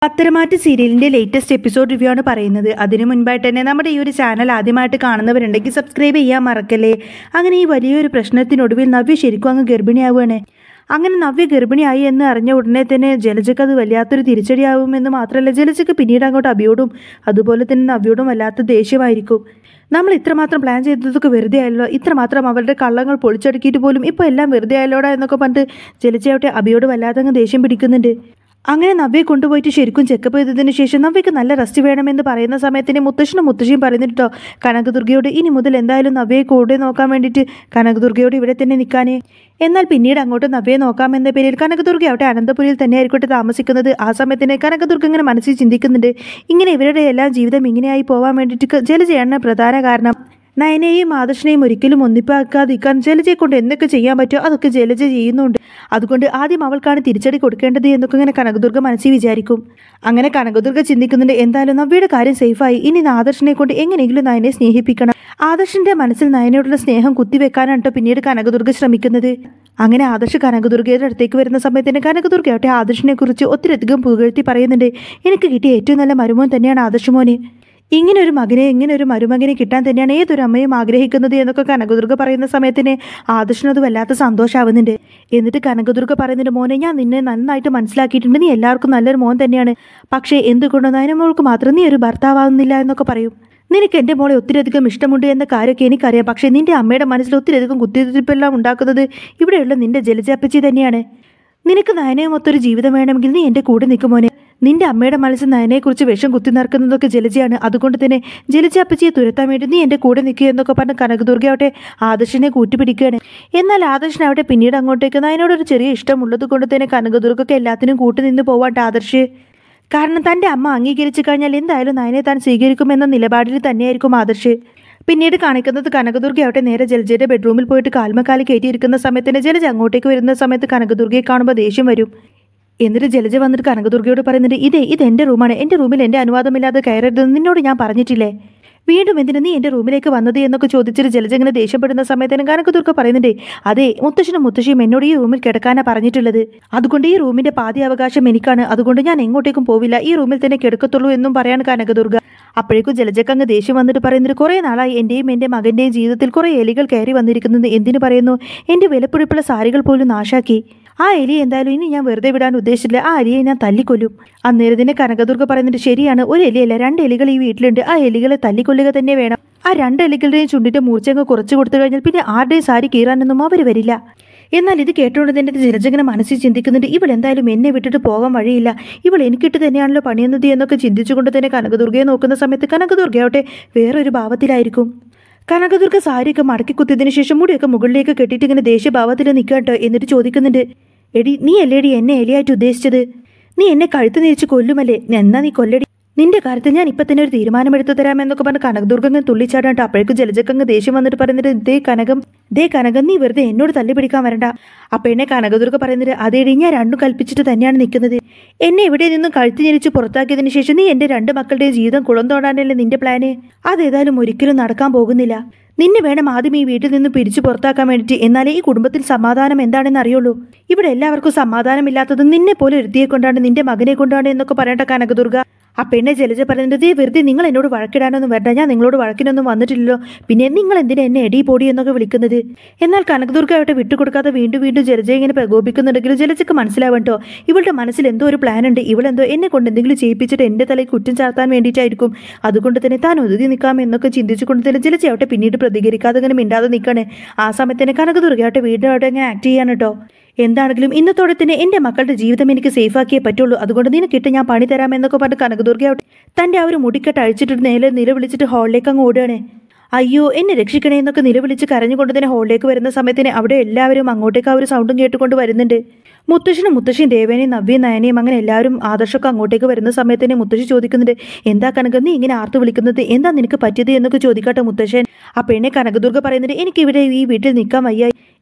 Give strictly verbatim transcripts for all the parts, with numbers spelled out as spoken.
പത്തരമാറ്റ് സീരിയലിൻ്റെ latest episode review ആണ് പറയുന്നത്. അതിനു മുൻപായിട്ട് തന്നെ നമ്മുടെ ഈ ഒരു ചാനൽ ആദ്യമായിട്ട് കാണുന്നവരുണ്ടെങ്കിൽ സബ്സ്ക്രൈബ് ചെയ്യാൻ മറക്കല്ലേ. അങ്ങനെ ഈ വലിയൊരു പ്രശ്നത്തിനൊടുവിൽ നവ്യ ശരിക്കും അങ്ങ് ഗർഭിണിയാവുകയാണ്. അങ്ങനെ നവ്യ ഗർഭിണിയായി എന്ന് അറിഞ്ഞ ഉടനെ തന്നെ ജലജയ്ക്ക് അത് വല്ലാത്തൊരു തിരിച്ചടിയാവുമെന്ന് മാത്രമല്ല, ജലജയ്ക്ക് പിന്നീട് അങ്ങോട്ട് അഭിയോടും അതുപോലെ തന്നെ നവ്യോടും വല്ലാത്ത ദേഷ്യമായിരിക്കും. നമ്മൾ ഇത്രമാത്രം പ്ലാൻ ചെയ്തതൊക്കെ വെറുതെ ആയല്ലോ, ഇത്രമാത്രം അവരുടെ കള്ളങ്ങൾ പൊളിച്ചടുക്കിയിട്ട് പോലും ഇപ്പോൾ എല്ലാം വെറുതെ ആയല്ലോടാ എന്നൊക്കെ പറഞ്ഞിട്ട് ജലജയാവട്ടെ അഭിയോട് വല്ലാതെ അങ്ങ് ദേഷ്യം പിടിക്കുന്നുണ്ട്. അങ്ങനെ നവ്യയെ കൊണ്ടുപോയിട്ട് ശരിക്കും ചെക്കപ്പ് ചെയ്തതിന് ശേഷം നവ്യക്ക് നല്ല റെസ്റ്റ് വേണമെന്ന് പറയുന്ന സമയത്തിന് മുത്തശ്ശനും മുത്തശ്ശിയും പറയുന്നുണ്ടോ കനകദുർഗയോട് ഇനി മുതൽ എന്തായാലും നവ്യയെ കൂടെ നോക്കാൻ വേണ്ടിയിട്ട് കനകദുർഗയോട് ഇവിടെ തന്നെ നിൽക്കാനേ. എന്നാൽ പിന്നീട് അങ്ങോട്ട് നവ്യയെ നോക്കാമെന്ന പേരിൽ കനകദുർഗയാവട്ടെ അനന്തപുരിയിൽ തന്നെ ആയിക്കോട്ടെ താമസിക്കുന്നത്. ആ സമയത്തിന് കനകദുർഗ ഇങ്ങനെ മനസ്സിൽ ചിന്തിക്കുന്നുണ്ട്, ഇങ്ങനെ ഇവരുടെ എല്ലാം ജീവിതം ഇങ്ങനെയായി പോകാൻ വേണ്ടിയിട്ട് ജലജയാണ് പ്രധാന കാരണം. നയനയെയും ആദർശനെയും ഒരിക്കലും ഒന്നിപ്പാക്കാതിരിക്കാൻ ജലജയെ കൊണ്ട് എന്തൊക്കെ ചെയ്യാൻ പറ്റുമോ അതൊക്കെ ജലജ ചെയ്യുന്നുണ്ട്. അതുകൊണ്ട് ആദ്യം അവൾക്കാണ് തിരിച്ചടി കൊടുക്കേണ്ടത് എന്നൊക്കെ ഇങ്ങനെ കനകദുർഗ മനസ്സിൽ വിചാരിക്കും. അങ്ങനെ കനകദുർഗ ചിന്തിക്കുന്നുണ്ട്, എന്തായാലും നവ്യയുടെ കാര്യം സേഫായി, ഇനി ആദർശനെ കൊണ്ട് എങ്ങനെയെങ്കിലും നയനെ സ്നേഹിപ്പിക്കണം. ആദർശന്റെ മനസ്സിൽ നയനയോടുള്ള സ്നേഹം കുത്തിവെക്കാനാണ് കേട്ടോ പിന്നീട് കനകദുർഗ ശ്രമിക്കുന്നത്. അങ്ങനെ ആദർശ് കനകദുർഗയുടെ അടുത്തേക്ക് വരുന്ന സമയത്തിന് കനകദുർഗയാവട്ടെ ആദർശിനെ കുറിച്ച് ഒത്തിരിയധികം പുകഴ്ത്തി പറയുന്നുണ്ട്. എനിക്ക് കിട്ടിയ ഏറ്റവും നല്ല മരുമോൻ തന്നെയാണ് ആദർശ് മോന്. ഇങ്ങനെ ഒരു മകനെ ഇങ്ങനെ ഒരു മരുമകനെ കിട്ടാൻ തന്നെയാണ് ഏതൊരു അമ്മയും ആഗ്രഹിക്കുന്നത് എന്നൊക്കെ കനകദുർഗ പറയുന്ന സമയത്തിന് ആദർശിനത് വല്ലാത്ത സന്തോഷമാവുന്നുണ്ട്. എന്നിട്ട് കനകദുർഗ പറയുന്നുണ്ട്, മോനെ ഞാൻ നിന്നെ നന്നായിട്ട് മനസ്സിലാക്കിയിട്ടുണ്ട്, നീ എല്ലാവർക്കും നല്ലൊരു മോൻ തന്നെയാണ്, പക്ഷേ എന്തുകൊണ്ടോ നയനമോൾക്ക് മാത്രം നീ ഒരു ഭർത്താവാകുന്നില്ല എന്നൊക്കെ പറയും. നിനക്ക് എൻ്റെ മോളെ ഒത്തിരിയധികം ഇഷ്ടമുണ്ട് എന്ന കാര്യമൊക്കെ എനിക്കറിയാം, പക്ഷേ നിൻ്റെ അമ്മയുടെ മനസ്സിൽ ഒത്തിരിയധികം കുത്തിരിപ്പെല്ലാം ഉണ്ടാക്കുന്നത് ഇവിടെയുള്ള നിൻ്റെ ജലജാപ്പച്ചി തന്നെയാണ്. നിനക്ക് നയനയും ഒത്തൊരു ജീവിതം വേണമെങ്കിൽ നീ എൻ്റെ കൂടെ നിൽക്കുമോനെ. നിന്റെ അമ്മയുടെ മനസ്സിൽ നയനെക്കുറിച്ച് വിഷം കുത്തി നിറക്കുന്നതൊക്കെ ജലജയാണ്, അതുകൊണ്ട് തന്നെ ജലജാപ്പച്ചിയെ തുരത്താൻ വേണ്ടി നീ എൻ്റെ കൂടെ നിൽക്കുക എന്നൊക്കെ പറഞ്ഞ് കനകദുർഗയാവട്ടെ ആദർശിനെ കൂട്ടുപിടിക്കുകയാണ്. എന്നാൽ ആദർശനാവട്ടെ പിന്നീട് അങ്ങോട്ടേക്ക് നയനോടൊരു ചെറിയ ഇഷ്ടമുള്ളത് കൊണ്ട് തന്നെ കനകദുർഗക്ക് എല്ലാത്തിനും കൂട്ടുനിന്ന് പോവാട്ടെ ആദർശ്. കാരണം തൻ്റെ അമ്മ അംഗീകരിച്ചു കഴിഞ്ഞാൽ എന്തായാലും നയനെ താൻ സ്വീകരിക്കുമെന്ന നിലപാടിൽ തന്നെയായിരിക്കും ആദർശ്. പിന്നീട് കാണിക്കുന്നത് കനകദുർഗയാവട്ടെ നേരെ ജലജയുടെ ബെഡ്റൂമിൽ പോയിട്ട് കാൽമക്കാലി കയറ്റിയിരിക്കുന്ന സമയത്തിന് ജലജ അങ്ങോട്ടേക്ക് വരുന്ന സമയത്ത് കനകദുർഗയെ കാണുമ്പോൾ ദേഷ്യം വരും. എന്നിട്ട് ജലജ വന്നിട്ട് കനകദുർഗയോട് പറയുന്നുണ്ട്, ഇതേ ഇത് എൻ്റെ റൂമാണ്, എൻ്റെ റൂമിൽ എൻ്റെ അനുവാദമില്ലാതെ കയറരുതെന്ന് നിന്നോട് ഞാൻ പറഞ്ഞിട്ടില്ലേ, വീണ്ടും എന്തിനാ നീ എൻ്റെ റൂമിലേക്ക് വന്നത് എന്നൊക്കെ ചോദിച്ചിട്ട് ജലജ ഇങ്ങനെ ദേഷ്യപ്പെടുന്ന സമയത്തിന് കനകദുർഗ പറയുന്നുണ്ട്, അതെ മുത്തശ്ശനും മുത്തശ്ശിയും എന്നോട് ഈ റൂമിൽ കിടക്കാനാ പറഞ്ഞിട്ടുള്ളത്, അതുകൊണ്ട് ഈ റൂമിൻ്റെ പാതി അവകാശം എനിക്കാണ്, അതുകൊണ്ട് ഞാൻ എങ്ങോട്ടേക്കും പോവില്ല, ഈ റൂമിൽ തന്നെ കിടക്കത്തുള്ളൂ എന്നും പറയാണ് കനകദുർഗ. അപ്പോഴേക്കും ജലജക്ക് അങ്ങ് ദേഷ്യം വന്നിട്ട് പറയുന്നത്, കുറേ നാളായി എൻ്റെയും എൻ്റെ മകൻ്റെയും ജീവിതത്തിൽ കുറേ എലികൾ കയറി വന്നിരിക്കുന്നത്, എന്തിനു പറയുന്നു, എൻ്റെ വിലപിടിപ്പുള്ള സാരികൾ പോലും നാശാക്കി. ആ എലി എന്തായാലും ഇനി ഞാൻ വെറുതെ വിടാൻ ഉദ്ദേശിച്ചില്ല, ആ എലിയെ ഞാൻ തല്ലിക്കൊല്ലും. അന്നേരത്തിന് കനകദുർഗ പറയുന്നുണ്ട്, ശരിയാണ്, ഒരു എലിയല്ല രണ്ട് എലികൾ ഈ വീട്ടിലുണ്ട്, ആ എലികളെ തല്ലിക്കൊല്ലുക തന്നെ വേണം. ആ രണ്ട് എലികളുടെയും ചുണ്ടിൻ്റെ മൂർച്ചങ്ങ് കുറച്ച് കൊടുത്തു കഴിഞ്ഞാൽ പിന്നെ ആരുടെയും സാരി കീറാനൊന്നും അവർ വരില്ല. എന്നാൽ ഇത് കേട്ടുകൊണ്ട് തന്നെ ജലജങ്ങനെ മനസ്സിൽ ചിന്തിക്കുന്നുണ്ട്, ഇവളെന്തായാലും എന്നെ വിട്ടിട്ട് പോകാൻ വഴിയില്ല, ഇവൾ എനിക്കിട്ട് തന്നെയാണല്ലോ പണിയുന്നത് എന്നൊക്കെ ചിന്തിച്ചുകൊണ്ട് തന്നെ കനകദുർഗയെ നോക്കുന്ന സമയത്ത് കനകദുർഗയാവട്ടെ വേറൊരു ഭാവത്തിലായിരിക്കും. കനകദുർഗ സാരിയൊക്കെ മടക്കി കുത്തിയതിനു ശേഷം മുടിയൊക്കെ മുകളിലേക്ക് കെട്ടിയിട്ട് ഇങ്ങനെ ദേഷ്യഭാവത്തിൽ നിൽക്കുക കേട്ടോ. എന്നിട്ട് ചോദിക്കുന്നുണ്ട്, എടി നീ അല്ലേടി എന്നെ എലിയായിട്ട് ഉദ്ദേശിച്ചത്, നീ എന്നെ കഴുത്ത് നീരിച്ച് കൊല്ലുമല്ലേ, എന്നാ നീ കൊല്ലടി, നിന്റെ കാര്യത്തിൽ ഞാൻ ഇപ്പം തന്നെ ഒരു തീരുമാനമെടുത്തു തരാമെന്നൊക്കെ പറഞ്ഞ് കനകദുർഗങ്ങ് തുള്ളിച്ചാടാട്ടോ. അപ്പോഴേക്കും ജലജക്കങ്ങ് ദേഷ്യം വന്നിട്ട് പറയുന്നത്, ദേ കനകം ദേ കനകം നീ വെറുതെ എന്നോട് തല്ലി പിടിക്കാൻ വരണ്ട. അപ്പം എന്നെ കനകദുർഗ പറയുന്നത്, അതേടി ഞാൻ രണ്ടും കൽപ്പിച്ചിട്ട് തന്നെയാണ് നിൽക്കുന്നത്, എന്നെ ഇവിടെ നിന്നും കഴുത്ത് ഞെരിച്ച് പുറത്താക്കിയതിന് ശേഷം നീ എൻ്റെ രണ്ട് മക്കളുടെയും ജീവിതം കുളം തോണ്ടാനല്ലേ നിന്റെ പ്ലാന്, അതേതായാലും ഒരിക്കലും നടക്കാൻ പോകുന്നില്ല. നിന്നെ വേണം ആദ്യം ഈ വീട്ടിൽ നിന്ന് പിരിച്ചു പുറത്താക്കാൻ വേണ്ടിയിട്ട്, എന്നാലേ ഈ കുടുംബത്തിൽ സമാധാനം എന്താണെന്ന് അറിയുള്ളൂ. ഇവിടെ എല്ലാവർക്കും സമാധാനമില്ലാത്തത് നിന്നെ പോലെ ഒരുത്തിയെ കൊണ്ടാണ്, നിന്റെ മകനെ കൊണ്ടാണ് എന്നൊക്കെ പറയണ്ട കനകദുർഗ. ആ പെണ്ണെ ജലജ പറയുന്നത്, വെറുതെ നിങ്ങൾ എന്നോട് വഴക്കിടാനൊന്നും വരണ്ട, ഞാൻ നിങ്ങളോട് വഴക്കിനൊന്നും വന്നിട്ടില്ലല്ലോ, പിന്നെ നിങ്ങൾ എന്തിനാ എന്നെ എടി പൊടി എന്നൊക്കെ വിളിക്കുന്നത്. എന്നാൽ കനകദുർഗയാവട്ടെ വിട്ടുകൊടുക്കാതെ വീണ്ടും വീണ്ടും ജലജ ഇങ്ങനെ പ്രകോപിക്കുന്നുണ്ടെങ്കിലും ജലജക്ക് മനസ്സിലാവട്ടോ ഇവളുടെ മനസ്സിൽ എന്തോ ഒരു പ്ലാൻ ഉണ്ട്, ഇവളെന്തോ എന്നെ കൊണ്ട് എന്തെങ്കിലും ചെയ്യിപ്പിച്ചിട്ട് എൻ്റെ തലയിൽ കുറ്റം ചാർത്താൻ വേണ്ടിയിട്ടായിരിക്കും, അതുകൊണ്ട് തന്നെ താൻ ഒതുങ്ങി നിൽക്കാം എന്നൊക്കെ ചിന്തിച്ചുകൊണ്ട് തന്നെ ജലജയാവട്ടെ പിന്നീട് പ്രതികരിക്കാതെ അങ്ങനെ മിണ്ടാതെ നിൽക്കാണ്. ആ സമയത്ത് തന്നെ കനകദുർഗയാവട്ടെ വീണ്ടും അവിടെ അങ്ങനെ ആക്ട് ചെയ്യാൻ കേട്ടോ. എന്താണെങ്കിലും ഇന്നത്തോടെ തന്നെ എൻ്റെ മക്കളുടെ ജീവിതം എനിക്ക് സേഫാക്കിയേ പറ്റുള്ളൂ, അതുകൊണ്ട് നിനക്കിട്ട് ഞാൻ പണി തരാമെന്നൊക്കെ പറഞ്ഞ് കനകദുർഗയാവട്ടെ തൻ്റെ ആ ഒരു മുടിക്കെട്ട് അഴിച്ചിട്ട് നേരെ നിലവിളിച്ചിട്ട് ഹോളിലേക്ക് അങ്ങ് ഓടുകയാണ്. അയ്യോ എന്നെ രക്ഷിക്കണേ എന്നൊക്കെ നിലവിളിച്ച് കരഞ്ഞുകൊണ്ട് തന്നെ ഹോളിലേക്ക് വരുന്ന സമയത്തിന് അവിടെ എല്ലാവരും അങ്ങോട്ടേക്ക് ആ ഒരു സൗണ്ടും കേട്ടുകൊണ്ട് വരുന്നുണ്ട്. മുത്തശ്ശനും മുത്തശ്ശിയും ദേവേനയും നവ്യയും നയനയും അങ്ങനെ എല്ലാവരും ആദർശമൊക്കെ അങ്ങോട്ടേക്ക് വരുന്ന സമയത്തിന് മുത്തശ്ശി ചോദിക്കുന്നുണ്ട്, എന്താ കനക നീ ഇങ്ങനെ ആർത്ത് വിളിക്കുന്നത്, എന്താ നിനക്ക് പറ്റിയത് എന്നൊക്കെ ചോദിക്കട്ടെ മുത്തശ്ശൻ. ആ പെണ്ണെ കനകദുർഗ പറയുന്നുണ്ട്, എനിക്കിവിടെ ഈ വീട്ടിൽ നിൽക്കാൻ വയ്യ,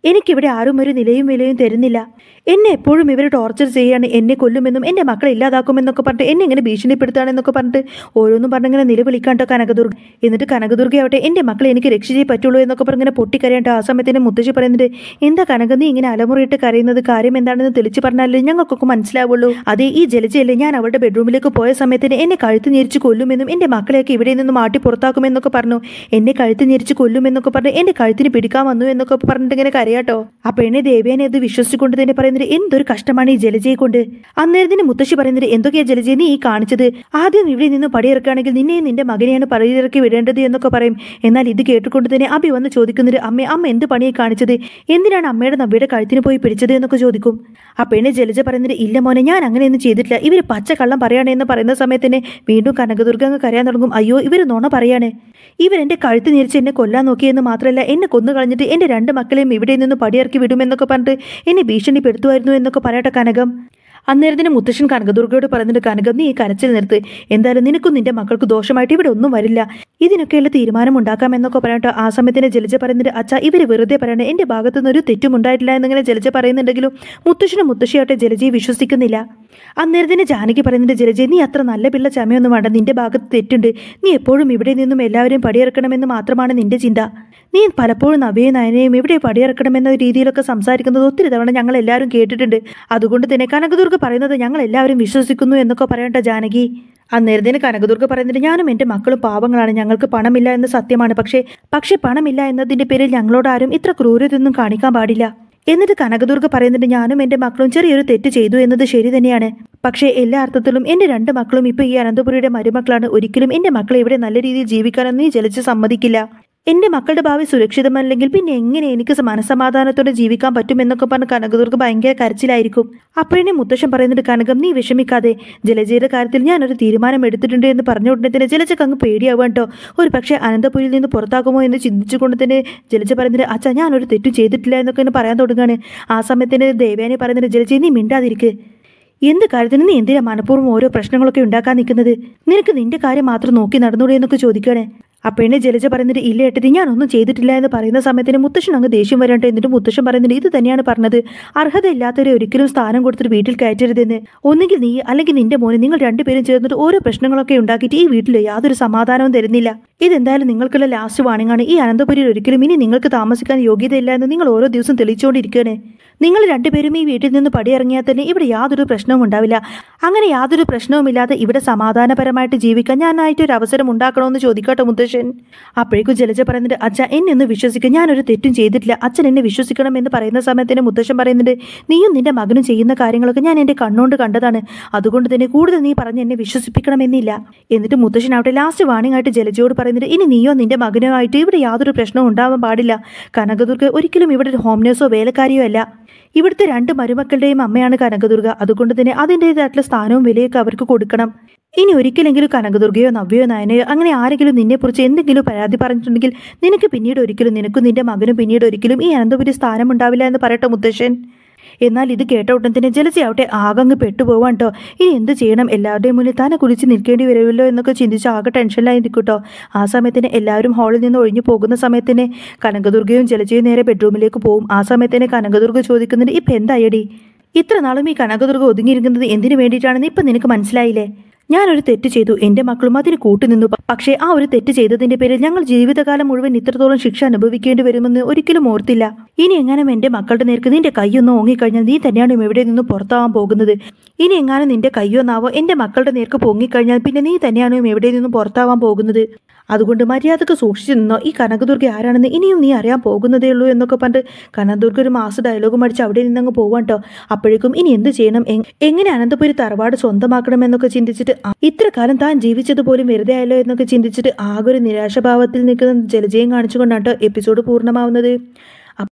എനിക്കിവിടെ ആരും ഒരു നിലയും വിലയും തരുന്നില്ല. എന്നെ എപ്പോഴും ഇവർ ടോർച്ചർ ചെയ്യാണ്, എന്നെ കൊല്ലുമെന്നും എൻ്റെ മക്കളെ ഇല്ലാതാക്കുമെന്നൊക്കെ പറഞ്ഞിട്ട് എന്നെ ഇങ്ങനെ ഭീഷണിപ്പെടുത്താണെന്നൊക്കെ പറഞ്ഞിട്ട് ഓരോന്നും പറഞ്ഞിങ്ങനെ നിലവിളിക്കാണ്ടോ കനകദുർഗ. എന്നിട്ട് കനകദുർഗയാവട്ടെ എൻ്റെ മക്കളെ എനിക്ക് രക്ഷിച്ചേ പറ്റുള്ളൂ എന്നൊക്കെ പറഞ്ഞിങ്ങനെ പൊട്ടിക്കരയാണ്ടോ. ആ സമയത്ത് മുത്തശ്ശി പറയുന്നുണ്ട്, എന്താ കനക നീ ഇങ്ങനെ അലമുറയിട്ട് കരയുന്നത്, കാര്യം എന്താണെന്ന് തെളിച്ച് പറഞ്ഞാലേ ഞങ്ങൾക്കൊക്കെ മനസ്സിലാവുള്ളൂ. അതേ ഈ ജലജയല്ലേ ഞാൻ അവളുടെ ബെഡ്റൂമിലേക്ക് പോയ സമയത്തിന് എന്നെ കഴുത്ത് ഞെരിച്ച് കൊല്ലുമെന്നും എൻ്റെ മക്കളെയൊക്കെ ഇവിടെ നിന്ന് മാറ്റി പുറത്താക്കുമെന്നൊക്കെ പറഞ്ഞു. എന്നെ കഴുത്ത് ഞെരിച്ച് കൊല്ലുമെന്നൊക്കെ പറഞ്ഞ് എൻ്റെ കഴുത്തിന് പിടിക്കാൻ വന്നു എന്നൊക്കെ പറഞ്ഞിട്ട് ഇങ്ങനെ കരയാട്ടോ. ആ പെണ്ണെ ദേവേനെ അത് വിശ്വസിച്ചുകൊണ്ട് തന്നെ പറയുന്നത്, എന്തൊരു കഷ്ടമാണ് ഈ ജലജയെ കൊണ്ട്. അന്നേരത്തിന് മുത്തശ്ശി പറയുന്നത്, എന്തൊക്കെയാ ജലജയെ നീ ഈ കാണിച്ചത്? ആദ്യം ഇവിടെ നിന്ന് പടിയിറക്കുകയാണെങ്കിൽ നിന്നെയും നിന്റെ മകനെയാണ് പടിയിറക്കി വിടേണ്ടത് എന്നൊക്കെ പറയും. എന്നാൽ ഇത് കേട്ടുകൊണ്ട് തന്നെ അബി വന്ന് ചോദിക്കുന്നത്, അമ്മ അമ്മ എന്ത് പണിയെ കാണിച്ചത്? എന്തിനാണ് അമ്മയുടെ നവ്യയുടെ കഴുത്തിന് പോയി പിടിച്ചത് എന്നൊക്കെ ചോദിക്കും. ആ പെണ്ണെ ജലജ പറയുന്നത്, ഇല്ല മോനെ ഞാൻ അങ്ങനെയൊന്നും ചെയ്തിട്ടില്ല, ഇവർ പച്ചക്കള്ളം പറയാണ് എന്ന് പറയുന്ന സമയത്ത് തന്നെ വീണ്ടും കനകദുർഗ അങ്ങ് കരയാൻ തുടങ്ങും. അയ്യോ ഇവർ നുണ പറയാണ്, ഇവരെന്റെ കഴുത്ത് ഞെരിച്ച് എന്നെ കൊല്ലാൻ നോക്കിയെന്ന് മാത്രമല്ല എന്നെ കൊന്നു കളഞ്ഞിട്ട് എൻ്റെ രണ്ട് മക്കളെയും ഇവിടെ നിന്ന് പടിയിറക്കി വിടുമെന്നൊക്കെ പറഞ്ഞിട്ട് എന്നെ ഭീഷണിപ്പെടുത്തുമായിരുന്നു എന്നൊക്കെ പറയട്ടെ കനകം. അന്നേരത്തിന് മുത്തശ്ശൻ കനകദുർഗയോട് പറഞ്ഞിട്ട്, കനകം നീ ഈ കരച്ചിൽ നിർത്ത്, എന്തായാലും നിനക്കും നിന്റെ മക്കൾക്ക് ദോഷമായിട്ട് ഇവിടെ ഒന്നും വരില്ല, ഇതിനൊക്കെയുള്ള തീരുമാനം ഉണ്ടാക്കാമെന്നൊക്കെ പറയട്ടോ. ആ സമയത്തിന് ജലജ പറയുന്നുണ്ട്, അച്ഛാ ഇവർ വെറുതെ പറയണേ, എൻ്റെ ഭാഗത്തു നിന്നൊരു തെറ്റും ഉണ്ടായിട്ടില്ല എന്നിങ്ങനെ ജലജ പറയുന്നുണ്ടെങ്കിലും മുത്തശ്ശനും മുത്തശ്ശിയായിട്ട് ജലജയെ വിശ്വസിക്കുന്നില്ല. അന്നേരത്തിന് ജാനകി പറയുന്നുണ്ട്, ജലജ നീ അത്ര നല്ല പിള്ള ചമയൊന്നും വേണ്ട, നിന്റെ ഭാഗത്ത് തെറ്റുണ്ട്, നീ എപ്പോഴും ഇവിടെ നിന്നും എല്ലാവരെയും പടിയിറക്കണമെന്ന് മാത്രമാണ് നിന്റെ ചിന്ത. നീ പലപ്പോഴും നവ്യയും നയനയും ഇവിടെ പടിയിറക്കണമെന്ന രീതിയിലൊക്കെ സംസാരിക്കുന്നത് ഒത്തിരി തവണ ഞങ്ങൾ എല്ലാവരും കേട്ടിട്ടുണ്ട്. അതുകൊണ്ട് തന്നെ കനകദുർഗ പറയുന്നത് ഞങ്ങൾ എല്ലാവരും വിശ്വസിക്കുന്നു എന്നൊക്കെ പറയണ്ട ജാനകി. അന്നേരത്തിന് കനകദുർഗ പറയുന്നത്, ഞാനും എൻ്റെ മക്കളും പാവങ്ങളാണ്, ഞങ്ങൾക്ക് പണമില്ല എന്ന് സത്യമാണ്, പക്ഷേ പക്ഷേ പണമില്ല എന്നതിൻ്റെ പേരിൽ ഞങ്ങളോടാരും ഇത്ര ക്രൂരതൊന്നും കാണിക്കാൻ പാടില്ല. എന്നിട്ട് കനകദുർഗ പറയുന്നുണ്ട്, ഞാനും എൻ്റെ മക്കളും ചെറിയൊരു തെറ്റ് ചെയ്തു എന്നത് ശരി തന്നെയാണ്, പക്ഷേ എല്ലാ അർത്ഥത്തിലും എൻ്റെ രണ്ട് മക്കളും ഇപ്പോൾ ഈ അനന്തപുരിയുടെ മരുമക്കളാണ്, ഒരിക്കലും എൻ്റെ മക്കളെ ഇവിടെ നല്ല രീതിയിൽ ജീവിക്കാനൊന്നും നീ ജലിച്ച് സമ്മതിക്കില്ല. എൻ്റെ മക്കളുടെ ഭാവി സുരക്ഷിതമല്ലെങ്കിൽ പിന്നെ എങ്ങനെ എനിക്ക് മനസ്സമാധാനത്തോടെ ജീവിക്കാൻ പറ്റുമെന്നൊക്കെ പറഞ്ഞ് കനകദുർഗ ഭയങ്കര കരച്ചിലായിരിക്കും. അപ്പോഴേ മുത്തശ്ശൻ പറയുന്നുണ്ട്, കനകം നീ വിഷമിക്കാതെ, ജലജയുടെ കാര്യത്തിൽ ഞാനൊരു തീരുമാനം എടുത്തിട്ടുണ്ട് എന്ന് പറഞ്ഞ ഉടനെ തന്നെ ജലജക്ക് അങ്ങ് പേടിയാവാൻ കേട്ടോ. ഒരു പക്ഷേ അനന്തപുരിയിൽ നിന്ന് പുറത്താകുമോ എന്ന് ചിന്തിച്ചുകൊണ്ട് തന്നെ ജലജ പറയുന്നത്, അച്ഛാ ഞാനൊരു തെറ്റും ചെയ്തിട്ടില്ല എന്നൊക്കെ പറയാൻ തുടങ്ങുകയാണ്. ആ സമയത്തിന് ദേവേനെ പറയുന്നത്, ജലജ നീ മിണ്ടാതിരിക്ക്, എന്ത് കാര്യത്തിന് നീ എന്തിനാ മനഃപൂർവ്വം ഓരോ പ്രശ്നങ്ങളൊക്കെ ഉണ്ടാക്കാൻ നിൽക്കുന്നത്? നിനക്ക് നിന്റെ കാര്യം മാത്രം നോക്കി നടന്നൂടെ എന്നൊക്കെ ചോദിക്കുകയാണ്. അപ്പോഴേ ജലജ പറയുന്നത്, ഇല്ല ഏട്ടത്തി ഞാനൊന്നും ചെയ്തിട്ടില്ല എന്ന് പറയുന്ന സമയത്തിന് മുത്തശ്ശൻ അങ്ങ് ദേഷ്യം വരട്ടെ. എന്നിട്ട് മുത്തശ്ശൻ പറയുന്നത്, ഇത് തന്നെയാണ് പറഞ്ഞത്, അർഹതയില്ലാത്തവരെ ഒരിക്കലും സ്ഥാനം കൊടുത്തിട്ട് വീട്ടിൽ കയറ്റരുതെന്ന്. ഒന്നുകിൽ നീ അല്ലെങ്കിൽ നിന്റെ മോനെ നിങ്ങൾ രണ്ടുപേരും ചേർന്നിട്ട് ഓരോ പ്രശ്നങ്ങളൊക്കെ ഉണ്ടാക്കിയിട്ട് ഈ വീട്ടിൽ യാതൊരു സമാധാനവും തരുന്നില്ല. ഇതെന്തായാലും നിങ്ങൾക്കുള്ള ലാസ്റ്റ് വാണിംഗാണ്. ഈ അനന്തപുരിയിൽ ഒരിക്കലും ഇനി നിങ്ങൾക്ക് താമസിക്കാൻ യോഗ്യതയില്ല എന്ന് നിങ്ങൾ ഓരോ ദിവസം തെളിയിച്ചുകൊണ്ടിരിക്കുകയാണ്. നിങ്ങൾ രണ്ടുപേരും ഈ വീട്ടിൽ നിന്ന് പടിയിറങ്ങിയാൽ തന്നെ ഇവിടെ യാതൊരു പ്രശ്നവും ഉണ്ടാവില്ല. അങ്ങനെ യാതൊരു പ്രശ്നവുമില്ലാതെ ഇവിടെ സമാധാനപരമായിട്ട് ജീവിക്കാൻ ഞാനായിട്ടൊരു അവസരം ഉണ്ടാക്കണമെന്ന് ചോദിക്കട്ടെ മുത്തശ്ശൻ. അപ്പോഴേക്കും ജലജ പറയുന്നുണ്ട്, അച്ഛ എന്നെ ഒന്ന് വിശ്വസിക്കുക, ഞാനൊരു തെറ്റും ചെയ്തിട്ടില്ല, അച്ഛൻ എന്നെ വിശ്വസിക്കണം എന്ന് പറയുന്ന സമയത്തിന് മുത്തശ്ശൻ പറയുന്നുണ്ട്, നീയും നിന്റെ മകനും ചെയ്യുന്ന കാര്യങ്ങളൊക്കെ ഞാൻ എൻ്റെ കണ്ണുകൊണ്ട് കണ്ടതാണ്, അതുകൊണ്ട് തന്നെ കൂടുതൽ നീ പറഞ്ഞ് എന്നെ വിശ്വസിപ്പിക്കണമെന്നില്ല. എന്നിട്ട് മുത്തശ്ശനാവട്ടെ ലാസ്റ്റ് വാണിംഗായിട്ട് ജലജയോട് പറയുന്നുണ്ട്, ഇനി നീയോ നിന്റെ മകനോ ആയിട്ട് ഇവിടെ യാതൊരു പ്രശ്നവും ഉണ്ടാവാൻ പാടില്ല. കനകദുർഗ ഒരിക്കലും ഇവിടെ ഒരു ഹോം നേഴ്സോ വേലക്കാരിയോ അല്ല, ഇവിടുത്തെ രണ്ട് മരുമക്കളുടെയും അമ്മയാണ് കനകദുർഗ. അതുകൊണ്ട് തന്നെ അതിൻ്റെതായിട്ടുള്ള സ്ഥാനവും വിലയൊക്കെ അവർക്ക് കൊടുക്കണം. ഇനി ഒരിക്കലെങ്കിലും കനകദുർഗയോ നവ്യയോ നയനയോ അങ്ങനെ ആരെങ്കിലും നിന്നെക്കുറിച്ച് എന്തെങ്കിലും പരാതി പറഞ്ഞിട്ടുണ്ടെങ്കിൽ നിനക്ക് പിന്നീട് ഒരിക്കലും നിനക്കും നിന്റെ മകനും പിന്നീട് ഒരിക്കലും ഈ അനന്തപുരി സ്ഥാനം ഉണ്ടാവില്ല എന്ന് പറയട്ടെ മുത്തശ്ശൻ. എന്നാൽ ഇത് കേട്ട ഉടൻ തന്നെ ജലജയാവട്ടെ ആകങ്ങ് പെട്ടുപോവാൻ കേട്ടോ. ഇനി എന്ത് ചെയ്യണം, എല്ലാവരുടെയും മുന്നിൽ തന്നെ കുളിച്ച് നിൽക്കേണ്ടി വരുമല്ലോ എന്നൊക്കെ ചിന്തിച്ച് ആകെ ടെൻഷനിലായി നിൽക്കൂട്ടോ. ആ സമയത്തിന് എല്ലാവരും ഹാളിൽ നിന്ന് ഒഴിഞ്ഞു പോകുന്ന സമയത്തിന് കനകദുർഗയും ജലജയും നേരെ ബെഡ്റൂമിലേക്ക് പോകും. ആ സമയത്തിന് കനകദുർഗ ചോദിക്കുന്നുണ്ട്, ഇപ്പം എന്തായടി ഇത്ര നാളും ഈ കനകദുർഗ ഒതുങ്ങിയിരിക്കുന്നത് എന്തിനു വേണ്ടിയിട്ടാണെന്ന് ഇപ്പം നിനക്ക് മനസ്സിലായില്ലേ? ഞാനൊരു തെറ്റ് ചെയ്തു, എൻ്റെ മക്കളും അതിന് കൂട്ടുനിന്നു, പക്ഷേ ആ ഒരു തെറ്റ് ചെയ്തതിൻ്റെ പേരിൽ ഞങ്ങൾ ജീവിതകാലം മുഴുവൻ ഇത്രത്തോളം ശിക്ഷ അനുഭവിക്കേണ്ടി വരുമെന്ന് ഒരിക്കലും ഓർത്തില്ല. ഇനി എങ്ങാനും എൻ്റെ മക്കളുടെ നേർക്ക് നിന്റെ കൈയൊന്ന് ഓങ്ങിക്കഴിഞ്ഞാൽ നീ തന്നെയാണ് എവിടെ നിന്ന് പുറത്താവാൻ പോകുന്നത്. ഇനി എങ്ങാനും നിന്റെ കയ്യൊന്നാവോ എൻ്റെ മക്കളുടെ നേർക്ക് പൊങ്ങിക്കഴിഞ്ഞാൽ പിന്നെ നീ തന്നെയാണ് എവിടെ നിന്നും പുറത്താവാൻ പോകുന്നത്. അതുകൊണ്ട് മര്യാദക്ക് സൂക്ഷിച്ചു നിന്നോ. ഈ കനകദുർഗ ആരാണെന്ന് ഇനിയും നീ അറിയാൻ പോകുന്നതേ ഉള്ളൂ എന്നൊക്കെ പറഞ്ഞിട്ട് കനകദുർഗ ഒരു മാസ ഡയലോഗും അടിച്ച് അവിടെ നിന്നങ്ങ് പോവാൻ കേട്ടോ. അപ്പോഴേക്കും ഇനി എന്ത് ചെയ്യണം, എങ്ങനെ അനന്തപുരി തറവാട് സ്വന്തമാക്കണം എന്നൊക്കെ ചിന്തിച്ചിട്ട് ഇത്ര കാലം താൻ ജീവിച്ചത് പോലും വെറുതെ ആയല്ലോ എന്നൊക്കെ ചിന്തിച്ചിട്ട് ആകെ ഒരു നിരാശഭാവത്തിൽ നിൽക്കുന്ന ജലജയും കാണിച്ചുകൊണ്ടാണ് എപ്പിസോഡ് പൂർണ്ണമാവുന്നത്.